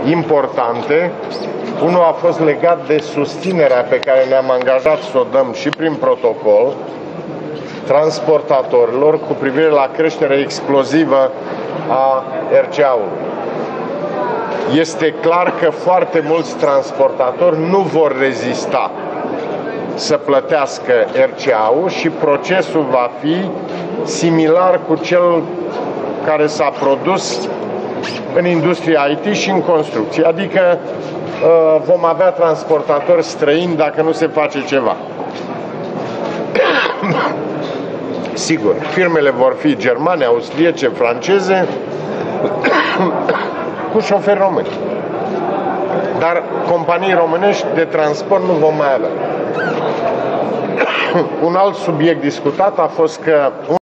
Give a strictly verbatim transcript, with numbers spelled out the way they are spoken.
importante. Unul a fost legat de susținerea pe care ne-am angajat să o dăm și prin protocol transportatorilor cu privire la creșterea explozivă a R C A-ului. Este clar că foarte mulți transportatori nu vor rezista să plătească R C A-ul și procesul va fi similar cu cel care s-a produs în industria I T și în construcție. Adică vom avea transportatori străini dacă nu se face ceva. Sigur, firmele vor fi germane, austriece, franceze, cu șoferi români. Dar companii românești de transport nu vom mai avea. Un alt subiect discutat a fost că